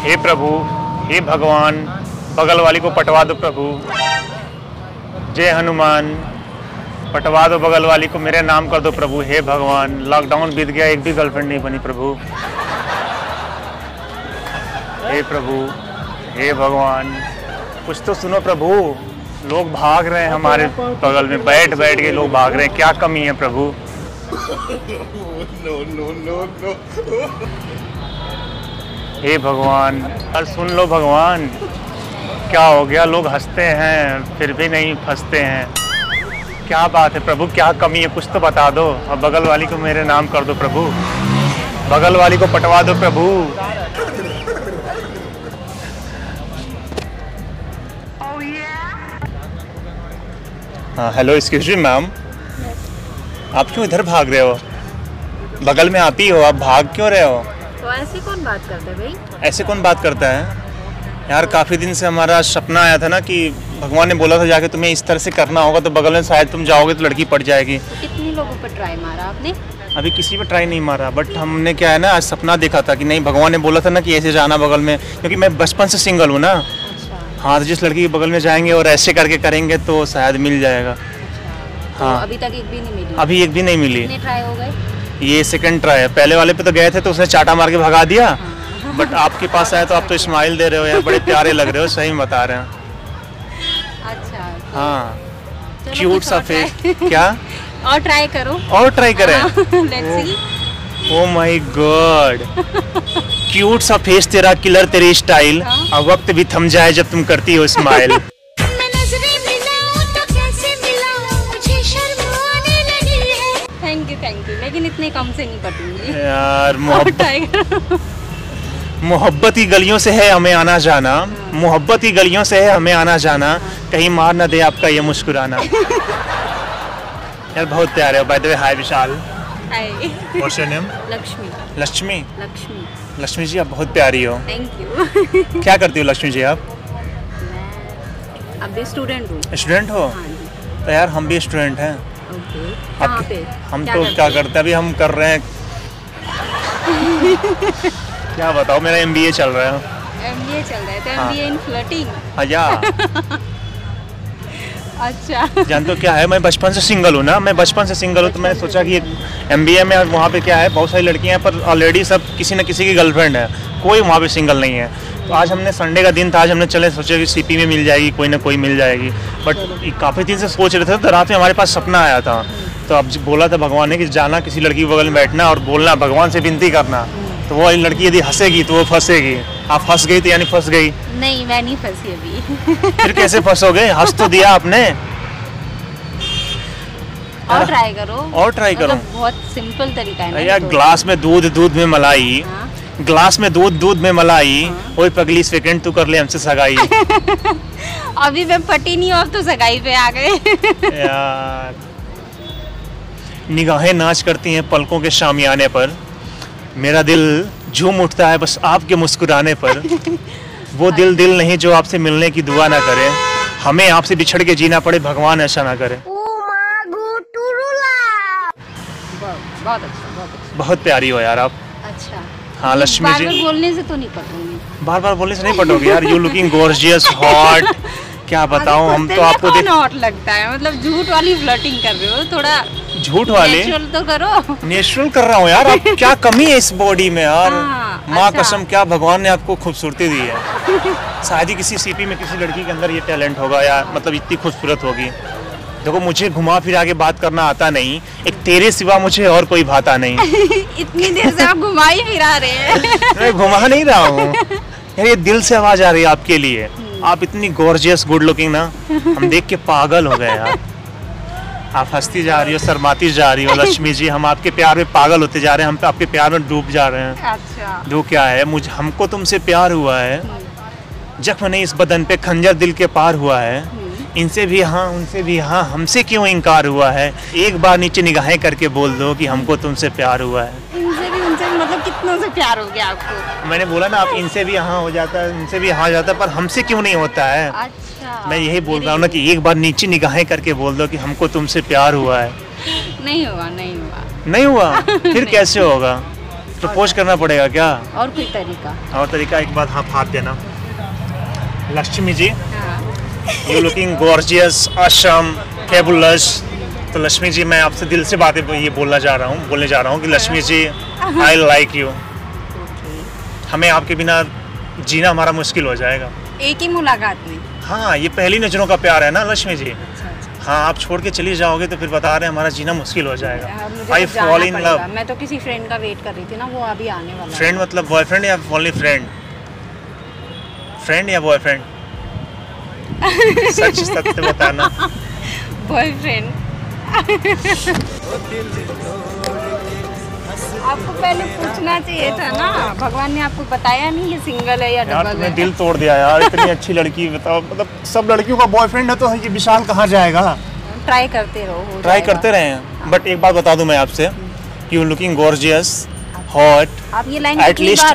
हे प्रभु, हे भगवान, बगल वाली को पटवा दो प्रभु। जय हनुमान, पटवा दो बगल वाली को, मेरे नाम कर दो प्रभु। हे भगवान, लॉकडाउन बीत गया, एक भी गर्लफ्रेंड नहीं बनी प्रभु। हे प्रभु, हे भगवान, कुछ तो सुनो प्रभु। लोग भाग रहे हैं हमारे बगल में, बैठ बैठ के लोग भाग रहे हैं, क्या कमी है प्रभु? हे भगवान, और सुन लो भगवान, क्या हो गया? लोग हंसते हैं फिर भी नहीं फंसते हैं, क्या बात है प्रभु? क्या कमी है? कुछ तो बता दो। अब बगल वाली को मेरे नाम कर दो प्रभु, बगल वाली को पटवा दो प्रभु। हाँ हेलो, एक्सक्यूज मी मैम, आप क्यों इधर भाग रहे हो? बगल में आप ही हो, आप भाग क्यों रहे हो? तो ऐसे कौन बात करता है भाई? ऐसे कौन बात करता है यार? काफ़ी दिन से हमारा सपना आया था ना कि भगवान ने बोला था जाके तुम्हें इस तरह से करना होगा, तो बगल में शायद तुम जाओगे तो लड़की पड़ जाएगी। तो कितने लोगों पर ट्राई मारा आपने? अभी किसी पे ट्राई नहीं मारा, बट हमने क्या है ना, आज सपना देखा था कि नहीं, भगवान ने बोला था ना कि ऐसे जाना बगल में, क्योंकि मैं बचपन से सिंगल हूँ ना। अच्छा। हाँ, तो जिस लड़की के बगल में जाएंगे और ऐसे करके करेंगे तो शायद मिल जाएगा। अच्छा। हाँ, तो अभी तक एक भी नहीं मिली? अभी एक भी नहीं मिली। कितने ट्राई हो गए? ये सेकंड ट्राई है। पहले वाले पे तो गए थे तो उसने चाटा मार के भगा दिया। हाँ। बट आपके पास आया तो आप तो स्माइल दे रहे हो यार, बड़े प्यारे लग रहे हो, सही में बता रहे हैं। अच्छा। तो हाँ, चलो क्यूट कुछ सा और फेस। try- क्या? और ट्राई करो। और ट्राई करें? Let's see. Oh my god, cute सा फेस तेरा, किलर तेरी स्टाइल, हाँ? अब वक्त भी थम जाए जब तुम करती हो स्माइल। थैंक यू, लेकिन इतने कम से नहीं पटूंगी यार और ट्राई करो। मोहब्बत की गलियों से है हमें आना जाना, मोहब्बत की गलियों से है हमें आना जाना, कहीं मार ना दे आपका ये मुस्कुराना। यार बहुत प्यारे हो। By the way, hi Vishal. Hi. What's your name? Lakshmi. Lakshmi. Lakshmi. Lakshmi ji, आप बहुत प्यारी हो। Thank you. क्या करती हो लक्ष्मी जी आप? मैं अभी स्टूडेंट हूँ। स्टूडेंट हो? हाँ जी। तो यार हम भी स्टूडेंट हैं। ओके। कहाँ पे? हम तो क्या करते हैं, अभी हम कर रहे हैं क्या बताओ, मेरा MBA चल रहा है। MBA चल रहा है? तो हाँ। MBA in flirting? हाँ। अच्छा। जानते हो क्या है, मैं बचपन से सिंगल हूँ ना, मैं बचपन से सिंगल हूँ, तो मैंने सोचा कि MBA में वहाँ पे क्या है, बहुत सारी लड़कियाँ हैं पर ऑलरेडी सब किसी न किसी की गर्लफ्रेंड है, कोई वहाँ पे सिंगल नहीं है। तो आज हमने संडे का दिन था, आज हमने चले सोचा कि CP में मिल जाएगी, कोई ना कोई मिल जाएगी। बट काफ़ी दिन से सोच रहे थे, तो रात में हमारे पास सपना आया था, तो अब बोला था भगवान ने कि जाना किसी लड़की के बगल में बैठना और बोलना, भगवान से विनती करना, तो वो लड़की यदि हंसेगी तो वो फंसेगी। आप फंस गई तो यानी फंस गई। नहीं, मैं नहीं फंसी अभी। फिर कैसे फंसोगे? हंस तो दिया आपने। और ट्राई करो। और ट्राई करो। मतलब बहुत सिंपल तरीका है ना यार, तो। ग्लास में दूध, दूध में मलाई। हाँ? ग्लास में दूध, दूध में मलाई। हाँ? ओए पगली, सेकंड तू कर ले हमसे सगाई। अभी मैं पटी नहीं और तो सगाई पे आ गए। यार, निगाहें नाच करती हैं पलकों के शामियाने पर, मेरा दिल झूम उठता है बस आपके मुस्कुराने पर। वो दिल नहीं जो आपसे मिलने की दुआ ना करे, हमें आपसे बिछड़ के जीना पड़े, भगवान ऐसा ना करे। बहुत अच्छा, बहुत अच्छा। बहुत प्यारी हो यार आप। अच्छा। हाँ लक्ष्मी जी, बार-बार बोलने से तो नहीं पटूंगी। बार बार बोलने से नहीं पटोगे यार। यू लुकिंग गॉर्जियस, हॉट, क्या बताऊं, हम तो आपको देख हॉट लगता है, मतलब झूठ वाली फ्लर्टिंग कर रहे हो, थोड़ा झूठ वाले नेचुरल तो करो। नेचुरल कर रहा हूँ यार। आप क्या कमी है इस बॉडी में यार? हाँ, माँ अच्छा। कसम, क्या भगवान ने आपको खूबसूरती दी है। शायद ही किसी CP में किसी लड़की के अंदर ये टैलेंट होगा यार, मतलब इतनी खूबसूरत होगी। देखो, मुझे घुमा फिरा के बात करना आता नहीं, एक तेरे सिवा मुझे और कोई भाता नहीं। इतनी देर से आप घुमा ही फिरा रहे हैं। मैं घुमा नहीं रहा हूँ यार, ये दिल से आवाज आ रही है आपके लिए। आप इतनी गॉर्जियस, गुड लुकिंग ना, हम देख के पागल हो गए यार। आप हंसती जा रही हो, शर्माती जा रही हो लक्ष्मी जी, हम आपके प्यार में पागल होते जा रहे हैं, हम तो आपके प्यार में डूब जा रहे हैं। अच्छा। दो क्या है, मुझे हमको तुमसे प्यार हुआ है, जख्म नहीं इस बदन पे, खंजर दिल के पार हुआ है। इनसे भी हाँ, उनसे भी हाँ, हमसे क्यों इनकार हुआ है? एक बार नीचे निगाहें करके बोल दो कि हमको तुमसे प्यार हुआ है। इनसे भी उनसे भी, मतलब कितनों से प्यार हो गया आपको? मैंने बोला ना, आप इनसे भी हाँ हो जाता है, इनसे भी हाँ हो जाता है, पर हमसे क्यों नहीं होता है? अच्छा। मैं यही बोल रहा हूँ ना कि एक बार नीचे निगाहें करके बोल दो कि हमको तुमसे प्यार हुआ है। नहीं हुआ, नहीं हुआ। नहीं हुआ? फिर कैसे होगा? प्रपोज करना पड़ेगा क्या? और कोई तरीका? और तरीका एक बात हाथ देना। लक्ष्मी जी, हाँ। You looking gorgeous, awesome, fabulous. तो लक्ष्मी जी, मैं आपसे दिल से बातें ये बोलने जा रहा हूँ कि Lakshmi ji, I like you. हमें आपके बिना जीना हमारा मुश्किल हो जाएगा। एक ही मुलाकात में? हाँ, ये पहली नज़रों का प्यार है ना लक्ष्मी जी। हाँ, आप छोड़ के चली जाओगे तो फिर बता रहे हैं हमारा जीना मुश्किल हो जाएगा। I fall in love. मैं तो किसी फ्रेंड का वेट कर रही थी ना, वो अभी आने वाला है। फ्रेंड मतलब बॉयफ्रेंड या ओनली फ्रेंड? फ्रेंड या बॉयफ्रेंड? सच सत्य बताना। बॉयफ्रेंड। आपको पहले पूछना चाहिए था ना, भगवान ने आपको बताया नहीं ये सिंगल है या यार डबल तुमने है। दिल तोड़ दिया यार, इतनी अच्छी लड़की, बताओ, मतलब सब लड़कियों का बॉयफ्रेंड है तो ये विशाल कहाँ जाएगा? ट्राई करते रहो, हो ट्राई जाएगा। करते रहे हैं, बट एक बात बता दूं मैं आपसे, यू लुकिंग गॉर्जियस, हॉट, आप ये line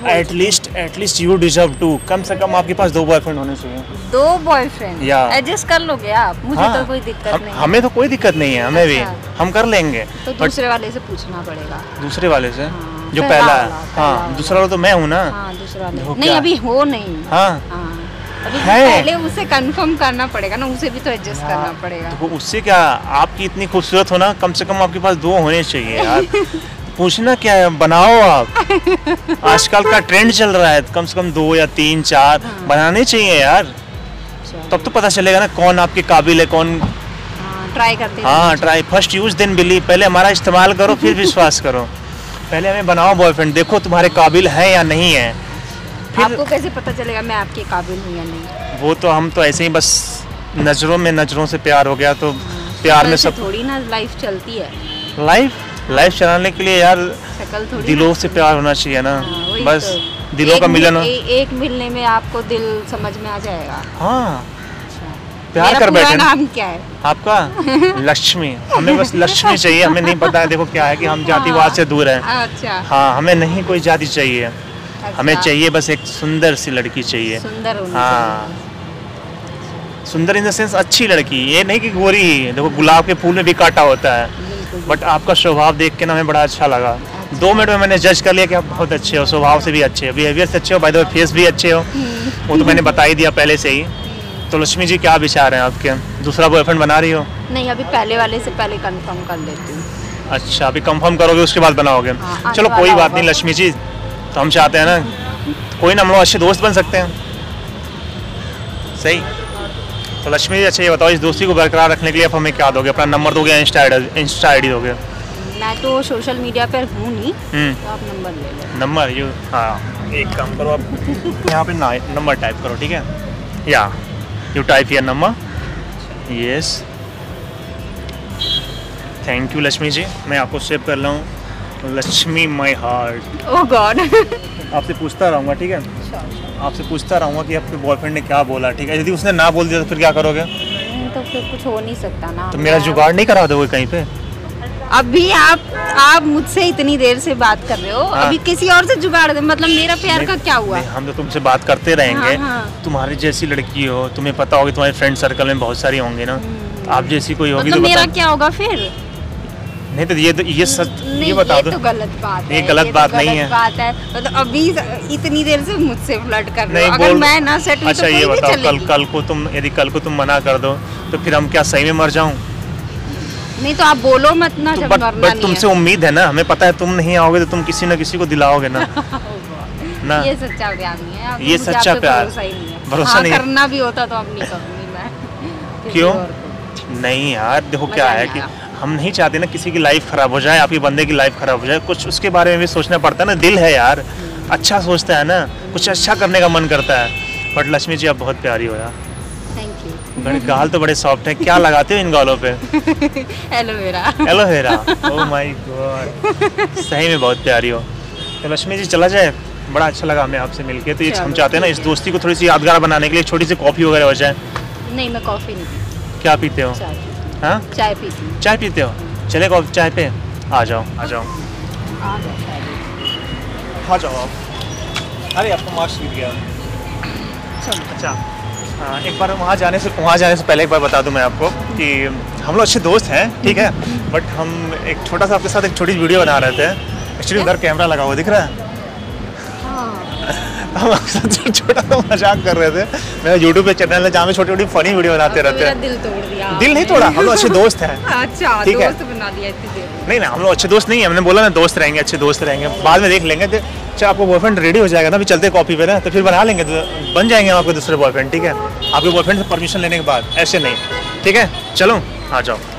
at least you deserve to. कम से कम आपके पास 2 बॉयफ्रेंड होने चाहिए। 2 बॉयफ्रेंड या एडजस्ट कर लोगे आप? मुझे हाँ, तो कोई दिक्कत नहीं है। हमें तो कोई दिक्कत नहीं है, हमें भी अच्छा। हम कर लेंगे। तो बट दूसरे वाले से पूछना पड़ेगा। दूसरे वाले से? हाँ, जो पहला पहला है, वाला, पहला हाँ, वाला। दूसरा वाला तो मैं हूँ ना। हाँ, दूसरा देखो नहीं, क्या अभी हो नहीं। हाँ, अभी है। पहले उसे कंफर्म करना पड़ेगा ना, उसे भी तो एडजस्ट करना पड़ेगा। तो उससे क्या, आपकी इतनी खूबसूरत हो ना, कम से कम आपके पास 2 होने चाहिए यार। पूछना क्या है, बनाओ आप। आजकल का ट्रेंड चल रहा है, कम से कम 2 या 3 4 बनाने चाहिए यार। तब तो पता चलेगा ना कौन आपके काबिल है, कौन। ट्राई करते हैं। हाँ, try first use then believe. पहले हमारा इस्तेमाल करो फिर विश्वास करो। पहले हमें बनाओ बॉयफ्रेंड, देखो तुम्हारे काबिल है या नहीं है। फिर आपको कैसे पता चलेगा मैं आपके काबिल हूँ या नहीं? वो तो हम तो ऐसे ही बस नजरों से प्यार हो गया तो प्यार में ऐसे सब। थोड़ी ना लाइफ चलती है। लाइफ चलाने के लिए यार शक्ल थोड़ी दिलों ना। से प्यार होना चाहिए ना। हाँ, वही बस तो। दिलों का मिलन हो। एक मिलने में आपको दिल समझ में आ जाएगा। हाँ, अच्छा। प्यार मेरा कर पूरा बैठे ना। नाम क्या है? आपका लक्ष्मी। हमें बस लक्ष्मी चाहिए, हमें नहीं पता है। देखो क्या है कि हम जातिवाद से दूर हैं। अच्छा। हाँ, हमें नहीं कोई जाति चाहिए, अच्छा। हमें चाहिए बस एक सुंदर सी लड़की चाहिए। सुंदर होनी हाँ, चाहिए। सुंदर इन द सेंस अच्छी लड़की, ये नहीं कि गोरी ही। देखो गुलाब के फूल में भी कांटा होता है, बिल्कुल। बट आपका स्वभाव देख के ना हमें बड़ा अच्छा लगा। 2 मिनट में मैंने जज कर लिया कि आप बहुत अच्छे हो, स्वभाव से भी अच्छे हो, बिहेवियर से अच्छे हो, बाय द वे फेस भी अच्छे हो। वो तो मैंने बता ही दिया पहले से ही। तो लक्ष्मी जी, क्या विचार हैं आपके? दूसरा बॉयफ्रेंड बना रही हो? नहीं, अभी पहले वाले से पहले कंफर्म कर लेती हूँ। अच्छा, अभी कंफर्म करोगे उसके बाद बनाओगे? हाँ, चलो आने कोई वाला बात नहीं होगा। लक्ष्मी जी, तो हम चाहते हैं ना कोई ना, हम लोग अच्छे दोस्त बन सकते हैं। सही। तो लक्ष्मी जी, अच्छा ये बताओ, इस दोस्ती को बरकरार रखने के लिए आप हमें क्या दोगे? अपना नंबर दोगे या इंस्टा आईडी दोगे? मैं तो सोशल मीडिया पर हूँ नहीं, तो आप नंबर ले लो। नंबर यू, हाँ, एक काम करो आप यहाँ पे नंबर टाइप करो, ठीक है? या you type your number. Yes, thank you Lakshmi ji, मैं आपको सेव कर रहा हूँ। Lakshmi my heart. Oh god. आपसे पूछता रहूँगा, ठीक है? आपसे पूछता रहूँगा कि आपके बॉयफ्रेंड ने क्या बोला, ठीक है? यदि उसने ना बोल दिया तो फिर क्या करोगे? तो फिर कुछ हो नहीं सकता ना। तो मेरा जुगाड़ नहीं करा दोगे कहीं पे? अभी आप मुझसे इतनी देर से बात कर रहे हो, हाँ। अभी किसी और से जुगाड़ दे, मतलब मेरा प्यार का क्या हुआ? नहीं, हम तो तुमसे बात करते रहेंगे। हाँ, हाँ। तुम्हारी जैसी लड़की हो, तुम्हें पता होगी, तुम्हारे फ्रेंड सर्कल में बहुत सारी होंगे ना। आप जैसी कोई होगी मतलब तो मेरा बता। क्या होगा फिर? नहीं तो ये सच, नहीं, ये बता दो। तो गलत बात है। ये गलत बात तो नहीं गलत है। बात है। मतलब अभी इतनी देर से मुझसे फ्लर्ट कर रहे नहीं हो, अगर बोल। मैं ना सेट हुई अच्छा तो ये कोई भी बताओ, चलेगी। कल को तुम, यदि कल को तुम मना कर दो तो फिर हम क्या सही में मर जाऊं? नहीं तो आप बोलो मत ना, जब मरना बट नहीं तुमसे है। उम्मीद है ना, हमें पता है तुम नहीं आओगे तो तुम किसी न किसी को दिलाओगे ना। ना, ये सच्चा प्यार नहीं है। अब ये मुझे सच्चा आप पे प्यार। भरोसा ही नहीं है। भरोसा हाँ, नहीं है। करना भी होता तो अब नहीं करूंगी मैं। किसी क्यों? और को। नहीं यार, देखो मजा क्या है नहीं कि आया। हम नहीं चाहते ना किसी की लाइफ खराब हो जाए, आपके बंदे की लाइफ खराब हो जाए, कुछ उसके बारे में भी सोचना पड़ता है ना। दिल है यार, अच्छा सोचता है ना, कुछ अच्छा करने का मन करता है। बट लक्ष्मी जी, आप बहुत प्यारी हो यार। Thank you. गाल तो बड़े सॉफ्ट है, क्या लगाते हो इन गालों पे? Aloe vera. Aloe vera. Oh my god, सही में बहुत प्यारी हो। तो लक्ष्मी जी, चला जाए, बड़ा अच्छा लगा हमें आपसे मिलके। तो ये हम चाहते हैं ना, इस दोस्ती को थोड़ी सी यादगार बनाने के लिए छोटी सी कॉफ़ी वगैरह हो जाए। नहीं, मैं कॉफी नहीं पीती। क्या पीते हो? चाय पीती हूँ। हाँ, चाय पीती हूँ। चाय पीते हो? चले कॉफी चाय पे, आ जाओ आ जाओ आ जाओ शायद। आ जाओ आप। अरे आपका मार्क्स गिर गया। चलो। अच्छा, एक बार वहाँ जाने से पहले एक बार बता दूं मैं आपको कि हम लोग अच्छे दोस्त हैं, ठीक है? बट हम एक छोटा सा आपके साथ एक छोटी वीडियो बना रहे थे एक्चुअली उधर कैमरा लगा हुआ दिख रहा है। हाँ। हम अक्सर छोटा तो मजाक कर रहे थे। मेरा यूट्यूब पे चैनल है जहाँ में छोटी छोटी फनी वीडियो बनाते रहते मेरा हैं। दिल तोड़ दिया। दिल नहीं तोड़ा, हम लोग अच्छे दोस्त हैं। अच्छा, ठीक है। दोस्त बना दिया इतनी देर में। नहीं ना, हम लोग अच्छे दोस्त नहीं है, हमने बोला ना दोस्त रहेंगे, अच्छे दोस्त रहेंगे, बाद में देख लेंगे। तो अच्छा आपको बॉयफ्रेंड रेडी हो जाएगा ना, अभी चलते कॉपी पे ना, तो फिर बना लेंगे, तो बन जाएंगे हम आपके दूसरे बॉयफ्रेंड। ठीक है, आपके बॉयफ्रेंड से परमिशन लेने के बाद, ऐसे नहीं। ठीक है, चलो आ जाओ।